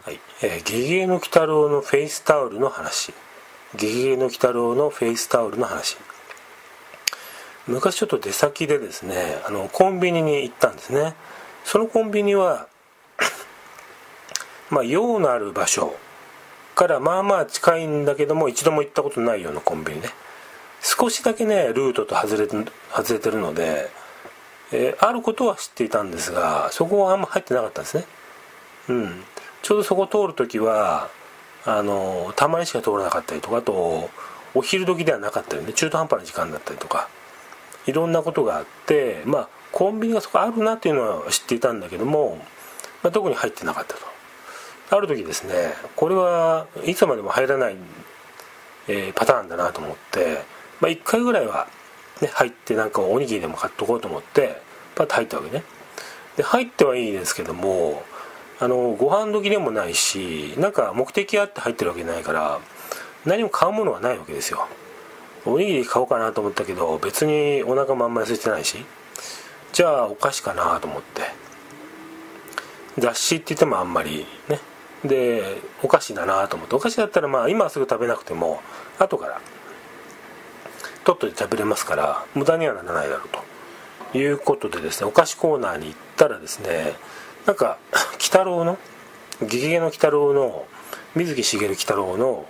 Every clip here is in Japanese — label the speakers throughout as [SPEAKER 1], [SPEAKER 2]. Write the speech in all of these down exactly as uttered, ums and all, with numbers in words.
[SPEAKER 1] はい、えー、ゲゲゲの鬼太郎のフェイスタオルの話。ゲゲゲの鬼太郎のフェイスタオルの話。昔ちょっと出先でですね、あのコンビニに行ったんですね。そのコンビニはまあ用のある場所からまあまあ近いんだけども、一度も行ったことないようなコンビニね。少しだけねルートと外れて外れてるので、えー、あることは知っていたんですが、そこはあんま入ってなかったんですね。うん、ちょうどそこ通るときはあのたまにしか通らなかったりとか、あとお昼時ではなかったりね、中途半端な時間だったりとか、いろんなことがあって、まあコンビニがそこあるなっていうのは知っていたんだけども、まあ、特に入ってなかったと。ある時ですね、これはいつまでも入らない、えー、パターンだなと思って、まあ、いっかいぐらいは、ね、入ってなんかおにぎりでも買っとこうと思ってパッと入ったわけね。で入ってはいいですけども、あのご飯時でもないし、なんか目的あって入ってるわけじゃないから、何も買うものはないわけですよ。おにぎり買おうかなと思ったけど、別にお腹もあんまり空いてないし、じゃあお菓子かなと思って、雑誌って言ってもあんまりね、でお菓子だなと思って、お菓子だったらまあ今すぐ食べなくても後からとっといて食べれますから無駄にはならないだろうということでですね、お菓子コーナーに行ったらですね、なんか鬼太郎のゲゲゲの鬼太郎の水木しげる鬼太郎の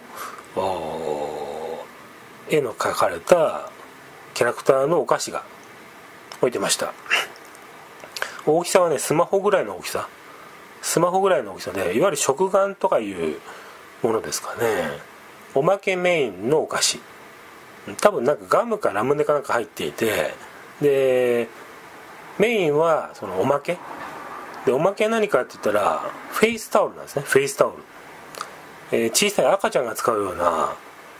[SPEAKER 1] 絵の描かれたキャラクターのお菓子が置いてました。大きさはねスマホぐらいの大きさスマホぐらいの大きさで、いわゆる食玩とかいうものですかね。おまけメインのお菓子、多分なんかガムかラムネかなんか入っていて、でメインはそのおまけで、おまけは何かって言ったらフェイスタオルなんですね。フェイスタオル、えー、小さい赤ちゃんが使うような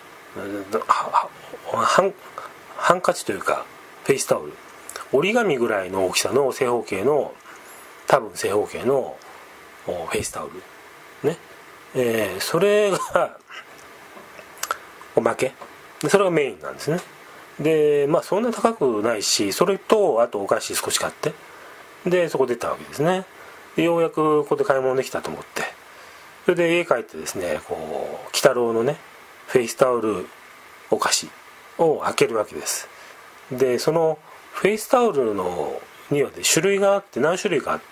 [SPEAKER 1] ハン、ハンカチというかフェイスタオル、折り紙ぐらいの大きさの正方形の、多分正方形のフェイスタオルね、えー、それがおまけで、それがメインなんですね。でまあそんな高くないし、それとあとお菓子少し買って、でそこ出たわけですね。でようやくここで買い物できたと思って、それで家帰ってですね、こう鬼太郎のねフェイスタオルお菓子を開けるわけです。でそのフェイスタオルのにはで種類があって、何種類かあって、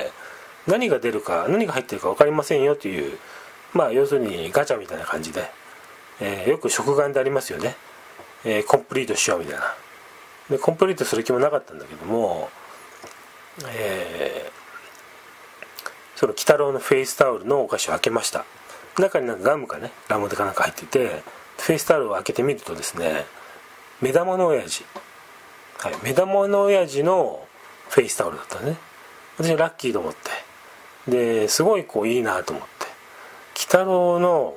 [SPEAKER 1] 何が出るか何が入ってるか分かりませんよという、まあ要するにガチャみたいな感じで、えー、よく食玩でありますよね、えー、コンプリートしようみたいな。でコンプリートする気もなかったんだけども、えー、その鬼太郎のフェイスタオルのお菓子を開けました。中になんかガムかねラムネかなんか入ってて、フェイスタオルを開けてみるとですね、目玉の親父、はい、目玉の親父のフェイスタオルだったね。私はラッキーと思って、ですごいこういいなと思って、鬼太郎の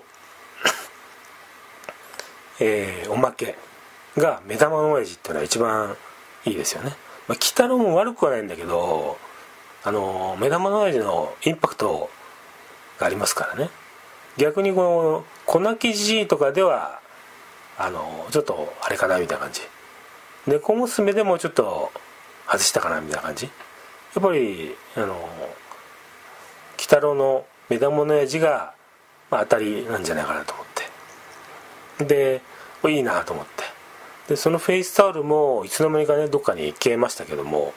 [SPEAKER 1] えー、おまけが目玉の親父っていうのは一番いいですよね。まあ、鬼太郎も悪くはないんだけど、あの目玉の親父のインパクトがありますからね。逆にこの粉生地とかではあのちょっとあれかなみたいな感じ、猫娘でもちょっと外したかなみたいな感じ。やっぱりあの鬼太郎の目玉の親父が、まあ、当たりなんじゃないかなと思って、でいいなと思って、でそのフェイスタオルもいつの間にかねどっかに消えましたけども、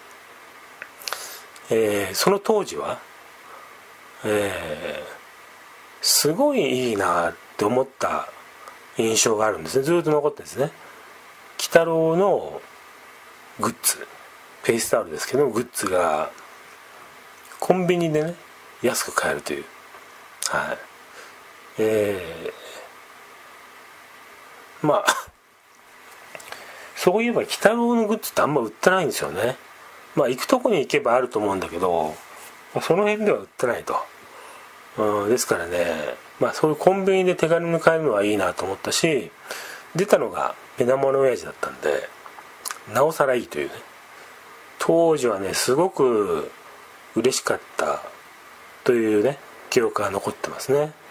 [SPEAKER 1] えー、その当時は、えー、すごいいいなって思った印象があるんですね。ずっと残ってるんですね。鬼太郎のグッズ、フェイスタオルですけどグッズがコンビニでね安く買えるという、はい、えー、まあそういえば鬼太郎のグッズってあんま売ってないんですよね。まあ行くとこに行けばあると思うんだけど、その辺では売ってないと、うん、ですからね、まあそういうコンビニで手軽に買えるのはいいなと思ったし、出たのが目玉の親父だったんでなおさらいいというね。当時はねすごく嬉しかったというね記憶が残ってますね。